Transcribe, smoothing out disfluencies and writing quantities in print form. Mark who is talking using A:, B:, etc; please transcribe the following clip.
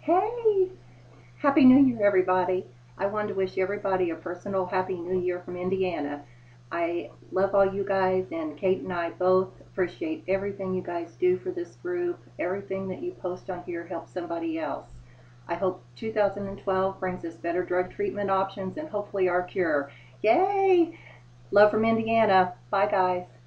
A: Hey, Happy New Year, everybody. I wanted to wish everybody a personal Happy New Year from Indiana. I love all you guys, and Kate and I both appreciate everything you guys do for this group. Everything that you post on here helps somebody else. I hope 2012 brings us better drug treatment options and hopefully our cure. Yay! Love from Indiana. Bye, guys.